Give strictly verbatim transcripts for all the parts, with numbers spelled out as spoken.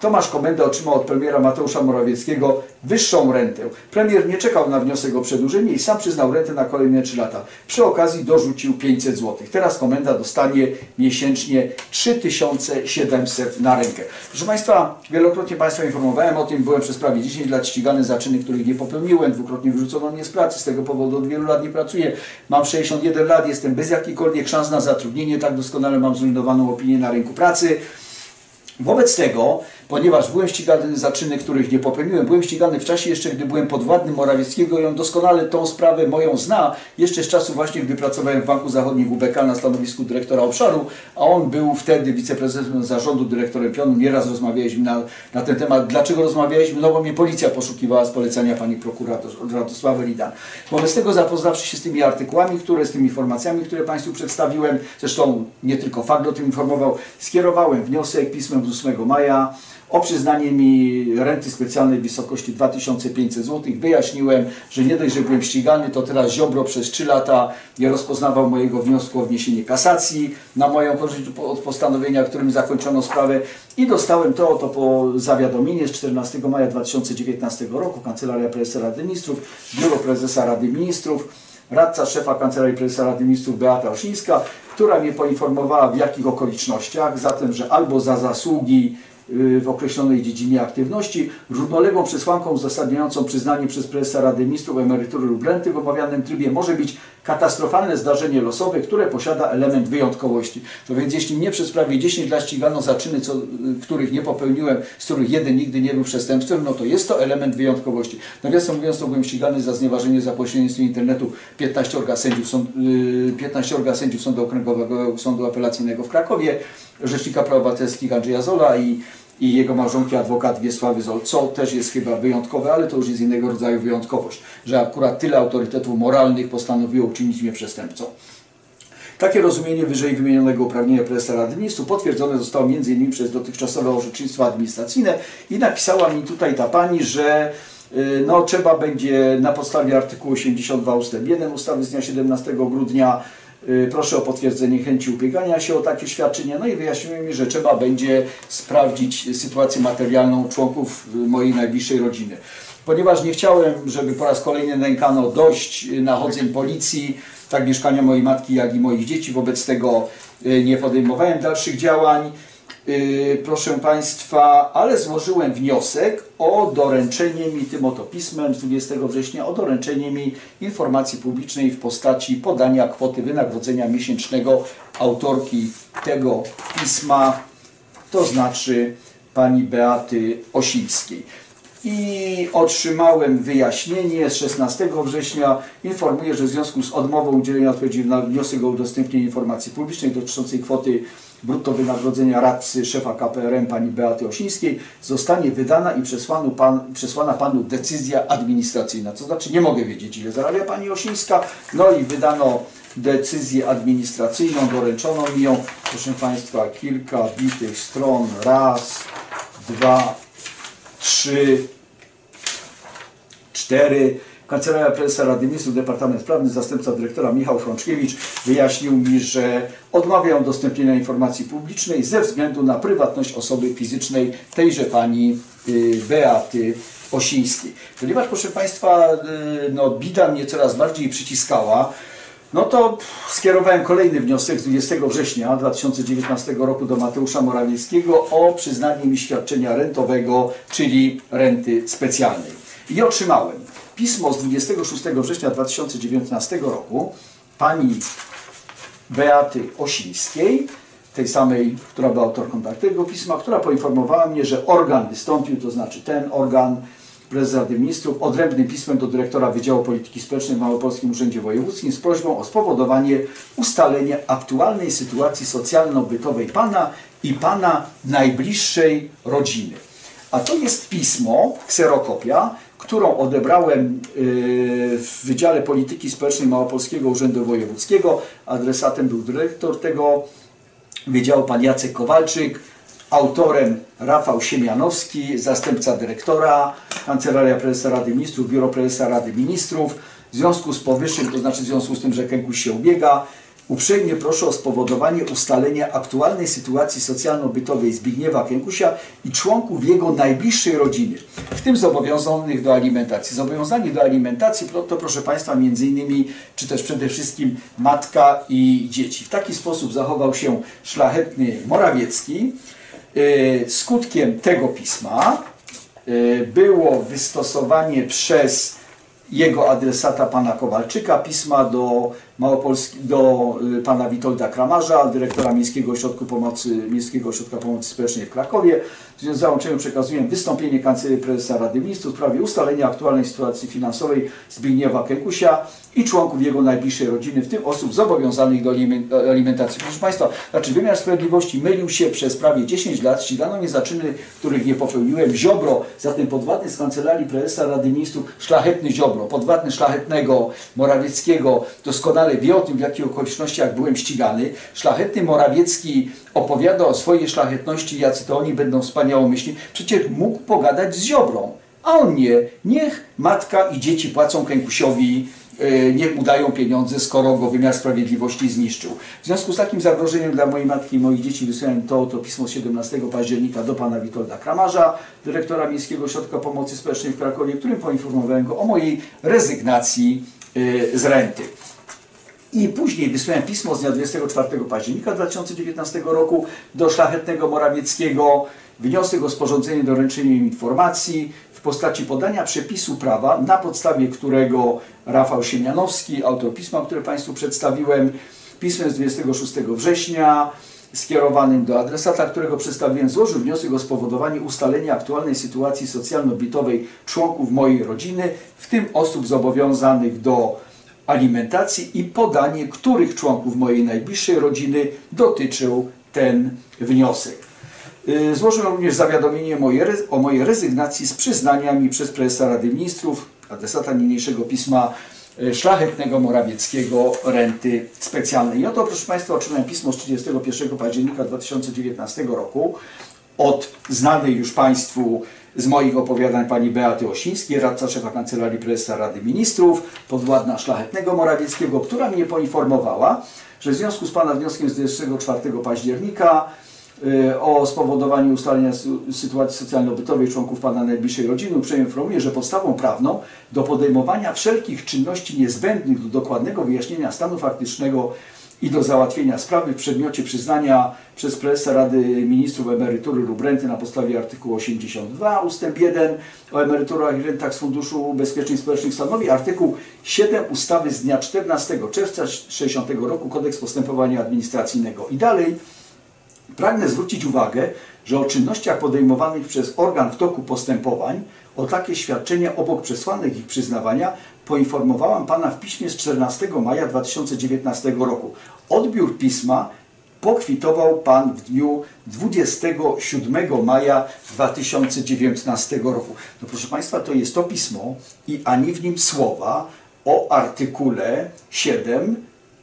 Tomasz Komenda otrzymał od premiera Mateusza Morawieckiego wyższą rentę. Premier nie czekał na wniosek o przedłużenie i sam przyznał rentę na kolejne trzy lata. Przy okazji dorzucił pięćset złotych. Teraz Komenda dostanie miesięcznie trzy tysiące siedemset na rękę. Proszę Państwa, wielokrotnie Państwa informowałem o tym, byłem przez prawie dziesięć lat ścigany za czyny, których nie popełniłem, dwukrotnie wyrzucono mnie z pracy, z tego powodu od wielu lat nie pracuję. Mam sześćdziesiąt jeden lat, jestem bez jakichkolwiek szans na zatrudnienie, tak doskonale mam zrujnowaną opinię na rynku pracy. Wobec tego, ponieważ byłem ścigany za czyny, których nie popełniłem, byłem ścigany w czasie jeszcze, gdy byłem podwładnym Morawieckiego i on doskonale tą sprawę moją zna, jeszcze z czasu właśnie, gdy pracowałem w Banku Zachodnim W B K na stanowisku dyrektora obszaru, a on był wtedy wiceprezesem zarządu, dyrektorem pionu. Nieraz rozmawialiśmy na, na ten temat. Dlaczego rozmawialiśmy? No bo mnie policja poszukiwała z polecenia pani prokurator Radosławy Ridan. Wobec tego, zapoznawszy się z tymi artykułami, które, z tymi informacjami, które Państwu przedstawiłem, zresztą nie tylko fakt o tym informował, skierowałem wniosek pismem z ósmego maja o przyznanie mi renty specjalnej w wysokości dwa tysiące pięćset złotych. Wyjaśniłem, że nie dość, że byłem ścigany, to teraz Ziobro przez trzy lata nie rozpoznawał mojego wniosku o wniesienie kasacji na moją korzyść od postanowienia, którym zakończono sprawę, i dostałem to oto po zawiadomienie z czternastego maja dwa tysiące dziewiętnastego roku. Kancelaria Prezesa Rady Ministrów, Biuro Prezesa Rady Ministrów, radca szefa Kancelarii Prezesa Rady Ministrów Beata Osińska, która mnie poinformowała, w jakich okolicznościach, zatem, że albo za zasługi w określonej dziedzinie aktywności, równoległą przesłanką uzasadniającą przyznanie przez prezesa Rady Ministrów emerytury lub renty w omawianym trybie może być katastrofalne zdarzenie losowe, które posiada element wyjątkowości. To więc jeśli mnie przez prawie dziesięć lat ścigano za czyny, co, których nie popełniłem, z których jeden nigdy nie był przestępstwem, no to jest to element wyjątkowości. Nawiasem mówiąc, to byłem ścigany za znieważenie za pośrednictwem internetu piętnaściorga sędziów, sąd, yy, piętnaściorga sędziów Sądu Okręgowego Sądu Apelacyjnego w Krakowie, Rzecznika Praw Obywatelskich Andrzeja Zola i i jego małżonki adwokat Wiesławy Zol, co też jest chyba wyjątkowe, ale to już jest innego rodzaju wyjątkowość, że akurat tyle autorytetów moralnych postanowiło uczynić mnie przestępcą. Takie rozumienie wyżej wymienionego uprawnienia prezesa Rady Ministrów potwierdzone zostało między innymi przez dotychczasowe orzecznictwo administracyjne i napisała mi tutaj ta pani, że no, trzeba będzie na podstawie artykułu osiemdziesiąt dwa ustęp jeden ustawy z dnia siedemnastego grudnia proszę o potwierdzenie chęci ubiegania się o takie świadczenie. No i wyjaśniłem mi, że trzeba będzie sprawdzić sytuację materialną członków mojej najbliższej rodziny. Ponieważ nie chciałem, żeby po raz kolejny nękano dość nachodzeń policji, tak mieszkania mojej matki, jak i moich dzieci, wobec tego nie podejmowałem dalszych działań. Yy, proszę Państwa, ale złożyłem wniosek o doręczenie mi tym oto pismem z dwudziestego września, o doręczenie mi informacji publicznej w postaci podania kwoty wynagrodzenia miesięcznego autorki tego pisma, to znaczy pani Beaty Osińskiej. I otrzymałem wyjaśnienie z szesnastego września. Informuję, że w związku z odmową udzielenia odpowiedzi na wniosek o udostępnienie informacji publicznej dotyczącej kwoty brutto wynagrodzenia radcy szefa K P R M pani Beaty Osińskiej zostanie wydana i przesłana, pan, przesłana panu decyzja administracyjna. To znaczy nie mogę wiedzieć, ile zarabia pani Osińska. No i wydano decyzję administracyjną, doręczono mi ją. Proszę Państwa, kilka bitych stron. Raz, dwa, trzy, cztery. Kancelaria Prezesa Rady Ministrów, Departament Prawny, zastępca dyrektora Michał Frączkiewicz wyjaśnił mi, że odmawia udostępnienia informacji publicznej ze względu na prywatność osoby fizycznej tejże pani y, Beaty Osińskiej. Ponieważ, proszę Państwa, y, no, bida mnie coraz bardziej przyciskała, no to skierowałem kolejny wniosek z dwudziestego września dwa tysiące dziewiętnastego roku do Mateusza Morawieckiego o przyznanie mi świadczenia rentowego, czyli renty specjalnej. I otrzymałem pismo z dwudziestego szóstego września dwa tysiące dziewiętnastego roku pani Beaty Osińskiej, tej samej, która była autorką tego pisma, która poinformowała mnie, że organ wystąpił, to znaczy ten organ, prezes Rady Ministrów, odrębnym pismem do dyrektora Wydziału Polityki Społecznej w Małopolskim Urzędzie Wojewódzkim z prośbą o spowodowanie ustalenia aktualnej sytuacji socjalno-bytowej pana i pana najbliższej rodziny. A to jest pismo, kserokopia, którą odebrałem w Wydziale Polityki Społecznej Małopolskiego Urzędu Wojewódzkiego. Adresatem był dyrektor tego wydziału, pan Jacek Kowalczyk, autorem Rafał Siemianowski, zastępca dyrektora, Kancelaria Prezesa Rady Ministrów, Biuro Prezesa Rady Ministrów. W związku z powyższym, to znaczy w związku z tym, że Kękuś się ubiega, Uprzejmie proszę o spowodowanie ustalenia aktualnej sytuacji socjalno-bytowej Zbigniewa Kękusia i członków jego najbliższej rodziny, w tym zobowiązanych do alimentacji. Zobowiązani do alimentacji to, to proszę Państwa, między innymi, czy też przede wszystkim matka i dzieci. W taki sposób zachował się szlachetny Morawiecki. Skutkiem tego pisma było wystosowanie przez jego adresata pana Kowalczyka pisma do, Małopolski, do pana Witolda Kramarza, dyrektora Miejskiego Ośrodka Pomocy, Miejskiego Ośrodka Pomocy Społecznej w Krakowie. W związku z załączeniem przekazuję wystąpienie Kancelarii Prezesa Rady Ministrów w sprawie ustalenia aktualnej sytuacji finansowej Zbigniewa Kękusia i członków jego najbliższej rodziny, w tym osób zobowiązanych do alimentacji. Proszę Państwa, znaczy wymiar sprawiedliwości mylił się przez prawie dziesięć lat, ścigano mnie za czyny, których nie popełniłem. Ziobro, zatem podwładny z Kancelarii Prezesa Rady Ministrów, szlachetny Ziobro, podwładny szlachetnego Morawieckiego, doskonale wie o tym, w jakich okolicznościach byłem ścigany. Szlachetny Morawiecki opowiada o swojej szlachetności, jacy to oni będą wspaniałomyślni. Przecież mógł pogadać z Ziobrą, a on nie. Niech matka i dzieci płacą Kękusiowi, niech mu dają pieniądze, skoro go wymiar sprawiedliwości zniszczył. W związku z takim zagrożeniem dla mojej matki i moich dzieci wysłałem to, to pismo z siedemnastego października do pana Witolda Kramarza, dyrektora Miejskiego Ośrodka Pomocy Społecznej w Krakowie, którym poinformowałem go o mojej rezygnacji z renty. I później wysłałem pismo z dnia dwudziestego czwartego października dwa tysiące dziewiętnastego roku do szlachetnego Morawieckiego, wniosek o sporządzenie doręczenia informacji w postaci podania przepisu prawa, na podstawie którego Rafał Siemianowski, autor pisma, które Państwu przedstawiłem, pismem z dwudziestego szóstego września, skierowanym do adresata, którego przedstawiłem, złożył wniosek o spowodowanie ustalenia aktualnej sytuacji socjalno-bytowej członków mojej rodziny, w tym osób zobowiązanych do alimentacji, i podanie, których członków mojej najbliższej rodziny dotyczył ten wniosek. Złożyłem również zawiadomienie o mojej rezygnacji z przyznaniami przez prezesa Rady Ministrów, adresata niniejszego pisma, szlachetnego Morawieckiego renty specjalnej. I oto, proszę Państwa, otrzymałem pismo z trzydziestego pierwszego października dwa tysiące dziewiętnastego roku od znanej już Państwu z moich opowiadań pani Beaty Osińskiej, radca szefa Kancelarii Prezesa Rady Ministrów, podwładna szlachetnego Morawieckiego, która mnie poinformowała, że w związku z pana wnioskiem z dwudziestego czwartego października o spowodowaniu ustalenia sytuacji socjalno-bytowej członków pana najbliższej rodziny, uprzejmie informuję, że podstawą prawną do podejmowania wszelkich czynności niezbędnych do dokładnego wyjaśnienia stanu faktycznego i do załatwienia sprawy w przedmiocie przyznania przez prezesa Rady Ministrów emerytury lub renty na podstawie artykułu osiemdziesiątego drugiego ustęp jeden o emeryturach i rentach z Funduszu Ubezpieczeń Społecznych stanowi artykuł siedem ustawy z dnia czternastego czerwca tysiąc dziewięćset sześćdziesiątego roku Kodeks Postępowania Administracyjnego. I dalej pragnę zwrócić uwagę, że o czynnościach podejmowanych przez organ w toku postępowań o takie świadczenia obok przesłanek ich przyznawania poinformowałam pana w piśmie z czternastego maja dwa tysiące dziewiętnastego roku. Odbiór pisma pokwitował pan w dniu dwudziestego siódmego maja dwa tysiące dziewiętnastego roku. No proszę Państwa, to jest to pismo i ani w nim słowa o artykule siedem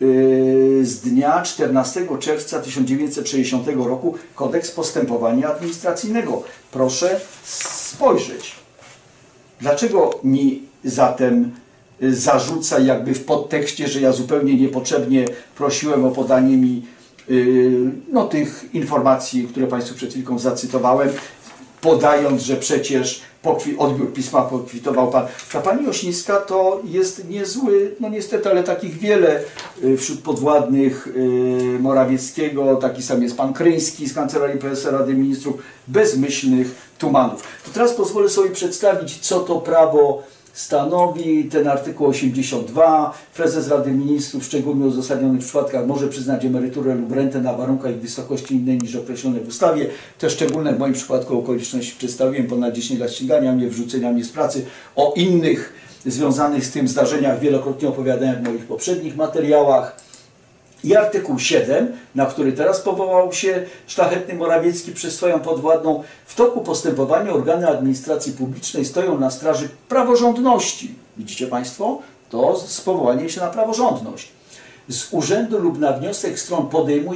z dnia czternastego czerwca tysiąc dziewięćset sześćdziesiątego roku Kodeks Postępowania Administracyjnego. Proszę spojrzeć. Dlaczego mi zatem zarzuca jakby w podtekście, że ja zupełnie niepotrzebnie prosiłem o podanie mi no, tych informacji, które Państwu przed chwilką zacytowałem, podając, że przecież odbiór pisma pokwitował pan. Ta pani Osińska to jest niezły, no niestety, ale takich wiele wśród podwładnych Morawieckiego, taki sam jest pan Kryński z Kancelarii Prezesa Rady Ministrów, bezmyślnych tumanów. To teraz pozwolę sobie przedstawić, co to prawo stanowi. Ten artykuł osiemdziesiąty drugi. Prezes Rady Ministrów w szczególnie uzasadnionych przypadkach może przyznać emeryturę lub rentę na warunkach i wysokości innej niż określone w ustawie. Te szczególne w moim przypadku okoliczności przedstawiłem, ponad dziesięć lat ścigania mnie, wrzucenia mnie z pracy. O innych związanych z tym zdarzeniach wielokrotnie opowiadałem w moich poprzednich materiałach. I artykuł siedem, na który teraz powołał się szlachetny Morawiecki przez swoją podwładną. W toku postępowania organy administracji publicznej stoją na straży praworządności. Widzicie Państwo? To z powołaniem się na praworządność. Z urzędu lub na wniosek stron podejmują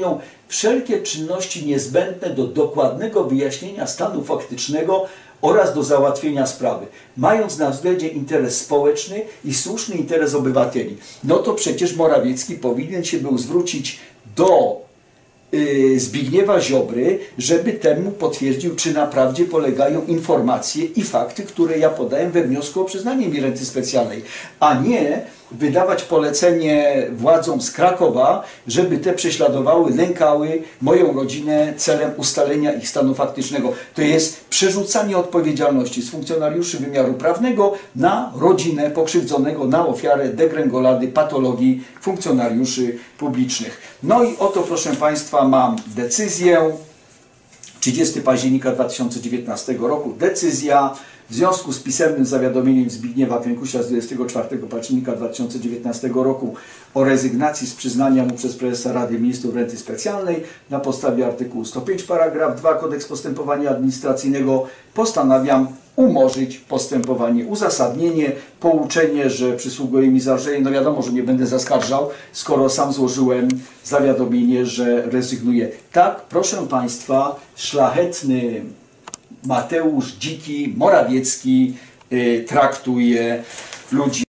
wszelkie czynności niezbędne do dokładnego wyjaśnienia stanu faktycznego oraz do załatwienia sprawy, mając na względzie interes społeczny i słuszny interes obywateli. No to przecież Morawiecki powinien się był zwrócić do Zbigniewa Ziobry, żeby temu potwierdził, czy naprawdę polegają informacje i fakty, które ja podałem we wniosku o przyznanie mi renty specjalnej, a nie wydawać polecenie władzom z Krakowa, żeby te prześladowały, nękały moją rodzinę celem ustalenia ich stanu faktycznego. To jest przerzucanie odpowiedzialności z funkcjonariuszy wymiaru prawnego na rodzinę pokrzywdzonego, na ofiarę degrengolady, patologii funkcjonariuszy publicznych. No i oto, proszę Państwa, mam decyzję trzydziestego października dwa tysiące dziewiętnastego roku. Decyzja w związku z pisemnym zawiadomieniem Zbigniewa Piękusia z dwudziestego czwartego października dwa tysiące dziewiętnastego roku o rezygnacji z przyznania mu przez prezesa Rady Ministrów renty specjalnej na podstawie artykułu sto pięć paragraf dwa Kodeks Postępowania Administracyjnego postanawiam umorzyć postępowanie. Uzasadnienie, pouczenie, że przysługuje mi zażalenie. No wiadomo, że nie będę zaskarżał, skoro sam złożyłem zawiadomienie, że rezygnuję. Tak, proszę Państwa, szlachetny Mateusz Dziki Morawiecki y, traktuje ludzi.